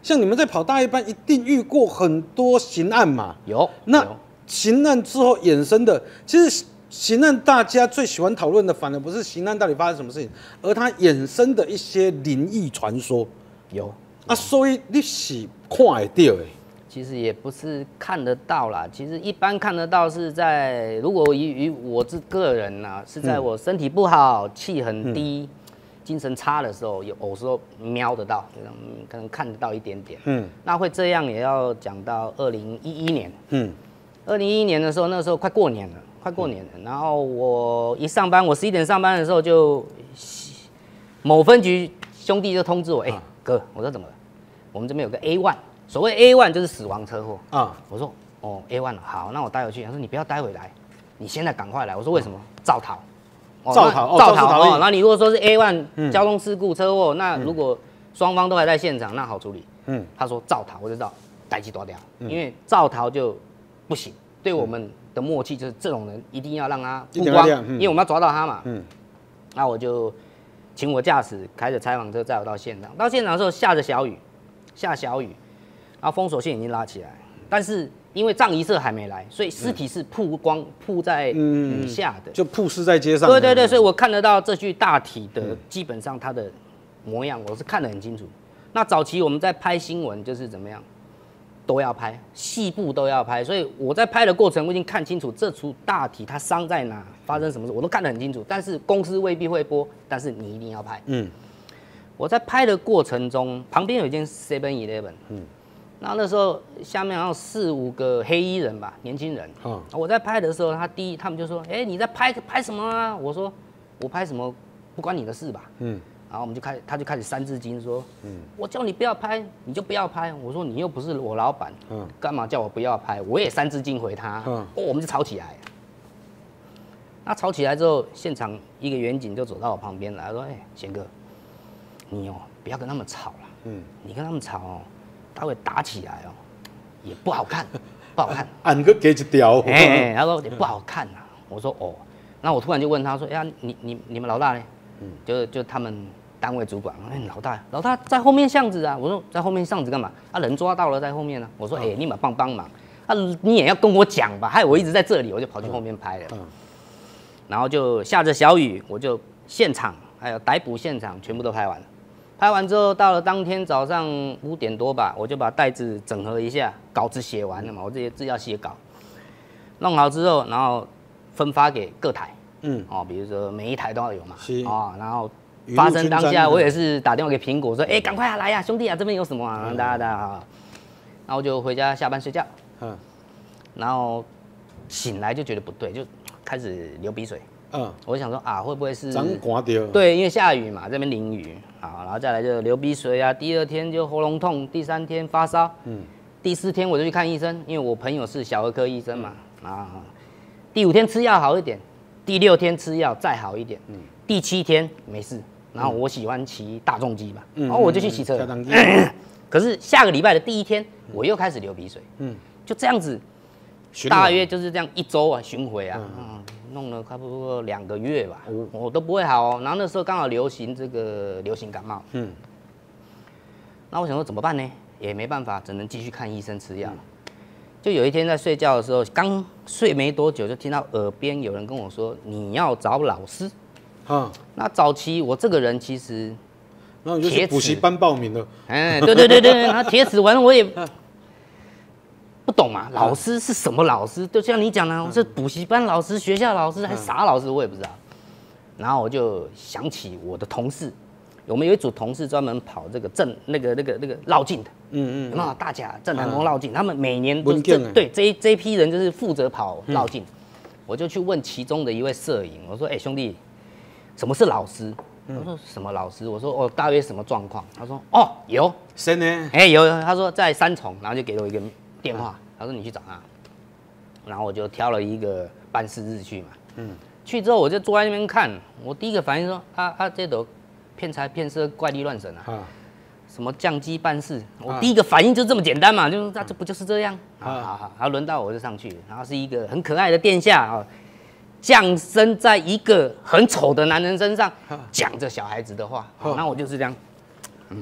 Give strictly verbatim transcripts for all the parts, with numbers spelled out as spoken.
像你们在跑大夜班，一定遇过很多刑案嘛？ 有。 那有刑案之后衍生的，其实刑案大家最喜欢讨论的，反而不是刑案到底发生什么事情，而它衍生的一些灵异传说。 有啊，所以你是看得到的。 其实也不是看得到啦，其实一般看得到是在，如果以以我这个人呐、啊，是在我身体不好、气很低、嗯、精神差的时候，有有时候瞄得到，可能看得到一点点。嗯，那会这样也要讲到二零一一年。嗯，二零一一年的时候，那个时候快过年了，快过年了。嗯、然后我一上班，我十一点上班的时候就，某分局兄弟就通知我，哎、欸，哥，我说怎么了？我们这边有个 A 一。所谓 A 一 就是死亡车祸啊！我说哦 A 一 好，那我带回去。他说你不要带回来，你现在赶快来。我说为什么？肇逃， 肇逃， 肇逃哦。那你如果说是 A 一 交通事故车祸，那如果双方都还在现场，那好处理。嗯，他说肇逃，我就知道代志大条，因为肇逃就不行。对我们的默契就是这种人一定要让他曝光，因为我们要抓到他嘛。嗯，那我就请我驾驶开着采访车载我到现场。到现场的时候下着小雨，下小雨。然后封锁线已经拉起来，但是因为葬仪社还没来，所以尸体是曝光曝在雨下的， 就曝尸在街上。 对对对，所以我看得到这具大体的，基本上它的模样，我是看得很清楚。那早期我们在拍新闻就是怎么样，都要拍，细部都要拍，所以我在拍的过程我已经看清楚这出大体它伤在哪，发生什么事，我都看得很清楚。但是公司未必会播，但是你一定要拍。嗯，我在拍的过程中，旁边有一间 seven eleven。嗯。然后那时候下面好像四五个黑衣人吧，年轻人。嗯，我在拍的时候，他第一他们就说：“哎、欸，你在拍拍什么啊？”我说：“我拍什么不关你的事吧。”嗯，然后我们就开，他就开始三字经说：“嗯，我叫你不要拍，你就不要拍。”我说：“你又不是我老板，嗯，干嘛叫我不要拍？”我也三字经回他。嗯，哦，我们就吵起来。那吵起来之后，现场一个远警就走到我旁边来，说：“哎、欸，贤哥，你哦不要跟他们吵了。嗯，你跟他们吵哦。”他会打起来哦，也不好看，不好看。 按个给一条。 哎，他说也不好看啊。我说哦，那我突然就问他说：“哎呀，你你你们老大呢？”嗯，就就他们单位主管。哎，老大，老大在后面巷子啊。我说在后面巷子干嘛？啊，人抓到了在后面呢、啊。我说哎，你们帮帮忙啊，你也要跟我讲吧。害我一直在这里，我就跑去后面拍了。嗯。然后就下着小雨，我就现场还有逮捕现场全部都拍完了。拍完之后，到了当天早上五点多吧，我就把袋子整合一下，稿子写完了嘛，我这些字要写稿，弄好之后，然后分发给各台，嗯，哦，比如说每一台都要有嘛，哦，然后发生当下，我也是打电话给苹果说，哎、欸，赶快来呀、啊，兄弟啊，这边有什么啊，大家大家好，然后就回家下班睡觉，嗯，然后醒来就觉得不对，就开始流鼻水。嗯，我想说啊，会不会是长寒掉？ 对，因为下雨嘛，这边淋雨，好，然后再来就流鼻水啊，第二天就喉咙痛，第三天发烧，嗯，第四天我就去看医生，因为我朋友是小儿科医生嘛，嗯、啊，第五天吃药好一点，第六天吃药再好一点，嗯，第七天没事，然后我喜欢骑大重机嘛，嗯、然后我就去骑车了，嗯、可是下个礼拜的第一天我又开始流鼻水，嗯，就这样子，大约就是这样一周啊巡回啊。嗯弄了差不多两个月吧，我我都不会好哦。然后那时候刚好流行这个流行感冒，嗯，那我想说怎么办呢？也没办法，只能继续看医生吃药。嗯、就有一天在睡觉的时候，刚睡没多久，就听到耳边有人跟我说：“你要找老师。”啊，那早期我这个人其实， 然后你就去补习班报名了。 哎，对对对对，然后铁齿完了我也。不懂嘛？老师是什么老师？就像你讲的，我是补习班老师、学校老师，还啥老师我也不知道。然后我就想起我的同事，我们有一组同事专门跑这个正那个那个那个绕境的，嗯嗯，有没有大甲正南宫绕境？他们每年都这对这这一批人就是负责跑绕境。我就去问其中的一位摄影，我说：“哎，兄弟，什么是老师？”他说：“什么老师？”我说：“哦，大约什么状况？”他说：“哦，有， 谁呢？ 哎，有。”他说在三重，然后就给了我一个电话，他说你去找他，然后我就挑了一个办事日去嘛。嗯，去之后我就坐在那边看，我第一个反应说啊啊，这都骗财骗色、怪力乱神啊！啊什么降机办事，我第一个反应就这么简单嘛，就是那、啊、这不就是这样？好好好，然后轮到我就上去，然后是一个很可爱的殿下啊，降生在一个很丑的男人身上，讲着小孩子的话，那我就是这样，嗯，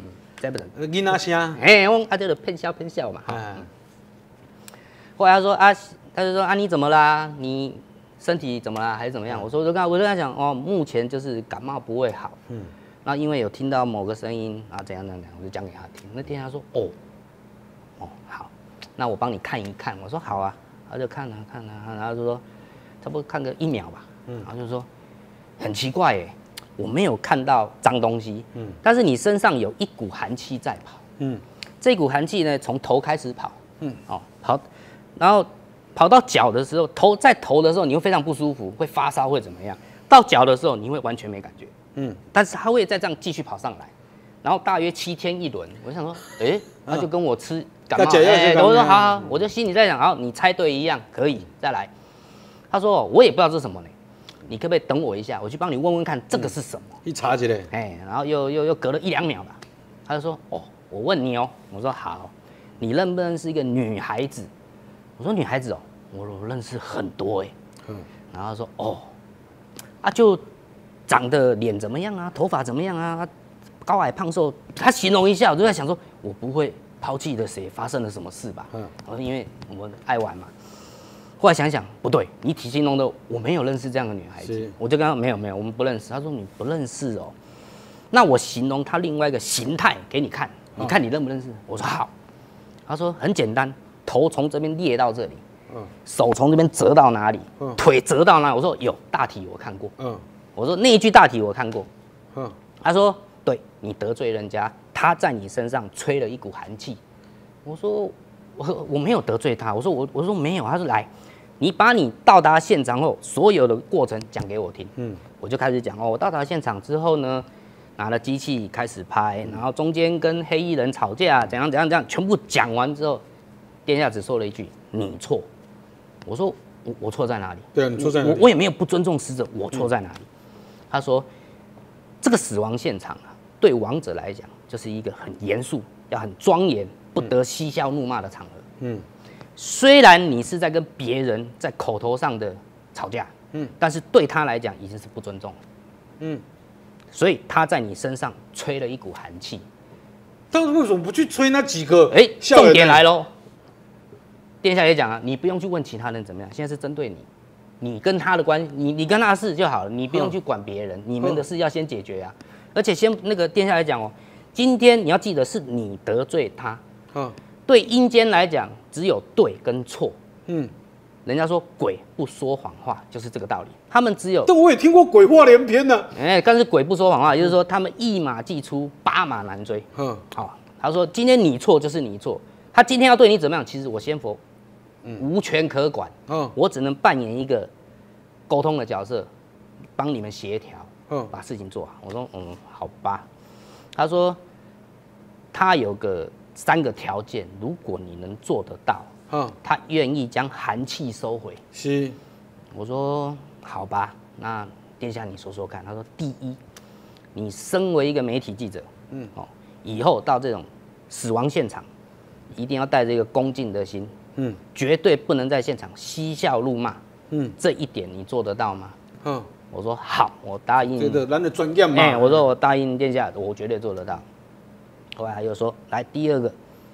这不能。 囡仔声， 哎，我啊，这个骗笑骗笑嘛。 嗯， 后来他说啊，他就说啊，你怎么啦？你身体怎么啦？还是怎么样？我说我就跟他我就跟他讲哦，目前就是感冒不会好。嗯。那因为有听到某个声音啊，怎样怎样怎样，我就讲给他听。那店家说哦，哦好，那我帮你看一看。我说好啊，他就看啊看啊，然后就说差不多看个一秒吧。嗯。然后就说很奇怪耶，我没有看到脏东西。嗯。但是你身上有一股寒气在跑。嗯。这股寒气呢，从头开始跑。嗯。哦，跑，然后跑到脚的时候，头在头的时候你会非常不舒服，会发烧会怎么样？到脚的时候你会完全没感觉。嗯，但是他会再这样继续跑上来，然后大约七天一轮。我就想说，哎、欸，他就跟我吃感冒，哎、欸，我说好好，我就心里在想，好，你猜对一样可以再来。他说我也不知道这是什么呢，你可不可以等我一下，我去帮你问问看这个是什么？ 一查起来， 哎，然后又又又隔了一两秒吧，他就说，哦，我问你哦，我说好，你认不认识一个女孩子？我说女孩子哦，我我认识很多哎，嗯，然后他说哦，啊就。长得脸怎么样啊？头发怎么样啊？高矮胖瘦，他形容一下，我就在想说，我不会抛弃了谁？发生了什么事吧？嗯，我说因为我们爱玩嘛。后来想想不对，你体形容的我没有认识这样的女孩子，我就跟他没有没有，我们不认识。他说你不认识哦，那我形容她另外一个形态给你看，你看你认不认识？我说好。他说很简单，头从这边裂到这里，嗯，手从这边折到哪里，嗯，腿折到哪里？我说有，大体我看过，嗯。我说那一句大体我看过，嗯，他说对你得罪人家，他在你身上吹了一股寒气。我说我我没有得罪他，我说我我说没有，他说来，你把你到达现场后所有的过程讲给我听，嗯，我就开始讲哦，我到达现场之后呢，拿了机器开始拍，然后中间跟黑衣人吵架，怎样怎样怎样，全部讲完之后，殿下只说了一句你错，我说我我错在哪里？ 对啊，你错在哪里？ 我我也没有不尊重死者，我错在哪里？嗯他说：“这个死亡现场啊，对亡者来讲，就是一个很严肃、要很庄严、不得嬉笑怒骂的场合。嗯，虽然你是在跟别人在口头上的吵架，嗯，但是对他来讲已经是不尊重了。嗯，所以他在你身上吹了一股寒气。 但是为什么不去吹那几个？ 哎、欸，重点来喽！殿下也讲啊，你不用去问其他人怎么样，现在是针对你。”你跟他的关系，你你跟他的事就好了，你不用去管别人，你们的事要先解决啊。而且先那个殿下来讲哦，今天你要记得是你得罪他，嗯，对阴间来讲只有对跟错，嗯，人家说鬼不说谎话就是这个道理，他们只有。 但我也听过鬼话连篇呢、啊。 哎、欸，但是鬼不说谎话，也就是说他们一马既出，八马难追。嗯，好、哦，他说今天你错就是你错，他今天要对你怎么样，其实我先佛。嗯、无权可管，嗯，我只能扮演一个沟通的角色，帮你们协调，嗯，把事情做好。我说，嗯，好吧。他说，他有个三个条件，如果你能做得到，嗯，他愿意将寒气收回。 是， 我说，好吧，那殿下你说说看。他说，第一，你身为一个媒体记者，嗯，哦，以后到这种死亡现场，一定要带着一个恭敬的心。嗯，绝对不能在现场嬉笑怒骂。嗯，这一点你做得到吗？嗯，我说好，我答应。 觉得咱的专业嘛。 哎、欸，我说我答应殿下，我绝对做得到。后来他又说，来第二个，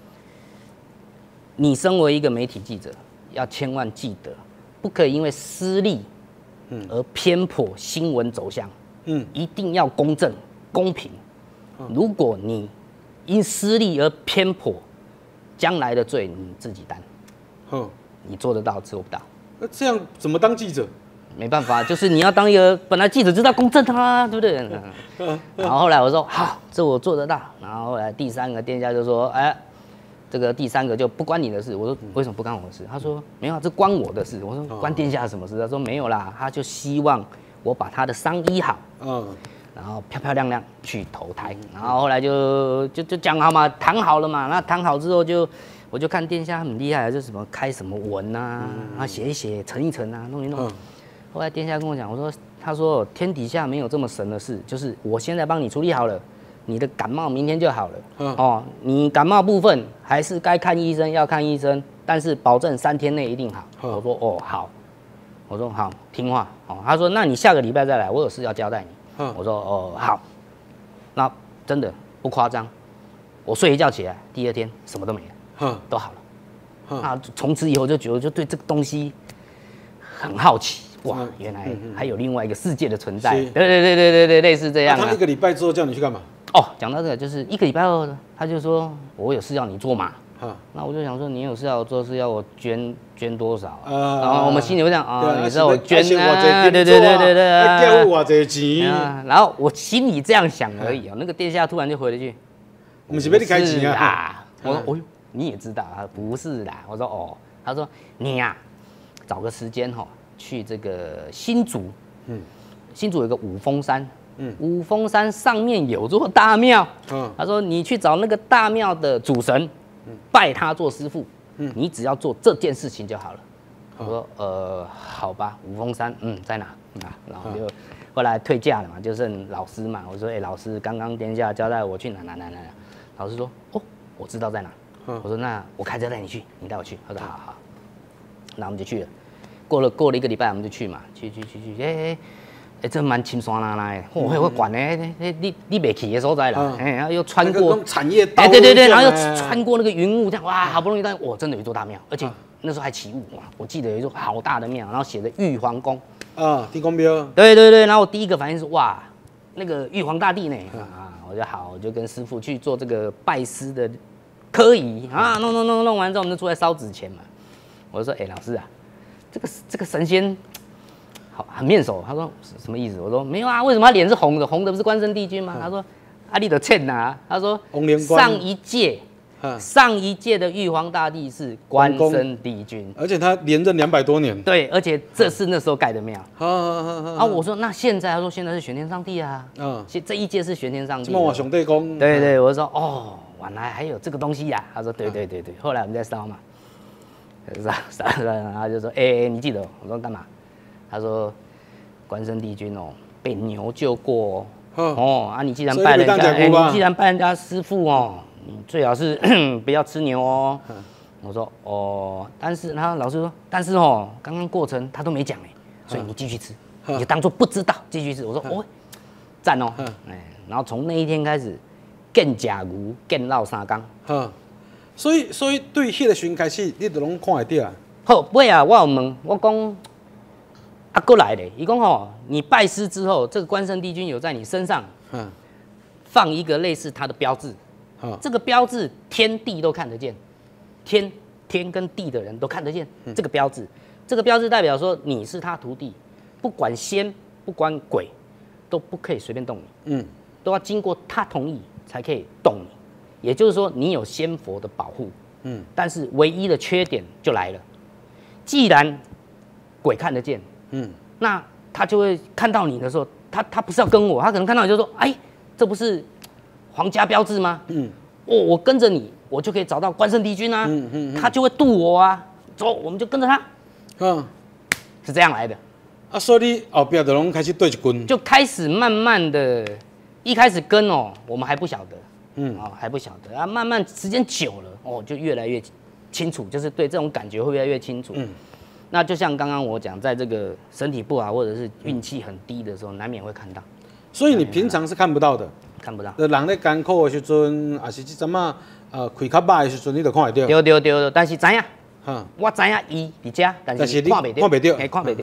你身为一个媒体记者，要千万记得，不可以因为私利，嗯，而偏颇新闻走向。嗯，一定要公正、公平。如果你因私利而偏颇，将来的罪你自己担。嗯，你做得到，做不到。 那这样怎么当记者？ 没办法，就是你要当一个本来记者知道公正啊，对不对？嗯、然后后来我说好，这我做得到。然后后来第三个店家就说，哎，这个第三个就不关你的事。我说为什么不关我的事？他说没有，这关我的事。我说关殿下什么事？他说没有啦，他就希望我把他的伤医好。嗯。然后漂漂亮亮去投胎。然后后来就就就讲好嘛，谈好了嘛。那谈好之后就。我就看殿下很厉害，就什么开什么文啊，然后写一写，沉一沉啊，弄一弄。嗯、后来殿下跟我讲，我说，他说天底下没有这么神的事，就是我现在帮你处理好了，你的感冒明天就好了。嗯、哦，你感冒部分还是该看医生要看医生，但是保证三天内一定好。嗯、我说哦好，我说好听话。哦，他说那你下个礼拜再来，我有事要交代你。嗯、我说哦好，那真的不夸张。 我睡一觉起来，第二天什么都没了， 哈， 都好了。 哈， 啊，从此以后就觉得就对这个东西很好奇，哇，原来还有另外一个世界的存在。对对对对对对，类似这样啊。 他一个礼拜之后叫你去干嘛？ 哦，讲到这个，就是一个礼拜后，他就说我有事要你做嘛。 哈， 那我就想说，你有事要我做，是要我捐捐多少啊？ 啊然后我们心里会这样啊， 对啊你知道我捐是要啊， 对对对对对对啊， 要我这钱， 啊然后我心里这样想而已哦。那个殿下突然就回了一句：“ 我们是被你开钱啊。 啊！”我说：“哦呦，你也知道啊？不是啦。”我说：“哦。”他说：“你呀、啊，找个时间哈、哦，去这个新竹，嗯，新竹有个五峰山，嗯，五峰山上面有座大庙，嗯，他说你去找那个大庙的主神，嗯，拜他做师父，嗯，你只要做这件事情就好了。”我说：“呃，好吧，五峰山，嗯，在哪？啊？”然后就后来退驾了嘛，就剩老师嘛。我说：“哎、欸，老师，刚刚殿下交代我去哪哪哪哪哪。”老师说：“哦，我知道在哪。”我说：“那我开车带你去，你带我去。”他说：“好好。”那我们就去了。过了过了一个礼拜，我们就去嘛，去去去去，哎哎哎，这蛮轻松啦啦的，我会会管的，哎你你没去的所在啦，哎，然后又穿过产业， 哎对对对，然后又穿过那个云雾，这样哇，好不容易到，哇，真的有一座大庙，而且那时候还起雾哇，我记得有一座好大的庙，然后写着玉皇宫啊，地宫庙， 对对对，然后我第一个反应是哇，那个玉皇大帝呢啊，我就好，我就跟师傅去做这个拜师的科仪啊，弄弄弄弄完之后，我们就出来烧纸钱嘛。我就说：“哎、欸，老师啊，这个这个神仙好很面熟。”他说：“什么意思？”我说：“没有啊，为什么他脸是红的？红的不是关圣帝君吗？”嗯、他说：“啊，你的欠呐。”他说：“上一届，嗯、上一届的玉皇大帝是关圣帝君， 而且他连任两百多年。 对，而且这是那时候盖的庙。 好好好好。 啊，我说那现在，他说现在是玄天上帝啊。嗯，这一届是玄天上帝。 什么我兄弟公？ 对对，我说哦，原来还有这个东西呀、啊。他说：“对对对对。”后来我们在烧嘛。烧烧烧，然后就说：“哎、欸，你记得？”我说：“干嘛？”他说：“关圣帝君哦，被牛救过哦。哦啊，你既然拜人家，哎、欸，你既然拜人家师父哦，你最好是不要吃牛哦。”我說哦，但是然後老師說，但是哦，剛剛過程他都沒講哎，所以你繼續吃，你就當做不知道，繼續吃。我說哦，讚哦，哎，然後從那一天開始，見甲牛，見繞三缸。 所以所以對迄個時陣開始，你就攏看會到啊。 好，尾啊，我有問，我講啊，過來咧，伊講吼，你拜師之後，這個關聖帝君有在你身上放一個類似他的標誌，這個標誌天地都看得見。天天跟地的人都看得见这个标志，这个标志代表说你是他徒弟，不管仙不管鬼，都不可以随便动你，嗯，都要经过他同意才可以动你。也就是说，你有仙佛的保护，嗯，但是唯一的缺点就来了，既然鬼看得见，嗯，那他就会看到你的时候，他他不是要跟我，他可能看到你就说，哎，这不是皇家标志吗？嗯，哦，我跟着你。我就可以找到关圣帝君啊，嗯嗯嗯、他就会渡我啊，走，我们就跟着他，嗯，是这样来的。 啊，所以你后边就拢开始对一军， 就开始慢慢的，一开始跟哦，我们还不晓得，嗯，哦还不晓得啊，慢慢时间久了，哦就越来越清楚，就是对这种感觉会越来越清楚。嗯，那就像刚刚我讲，在这个身体不好或者是运气很低的时候，难免会看到。 所以你平常是看不到的， 看不到。 人咧艰苦的时阵，还是这阵啊。呃，开较歹的时阵，你就看会到。 对对对，但是知影，我知影伊伫遮，但是看袂到， 看袂到， 看袂到。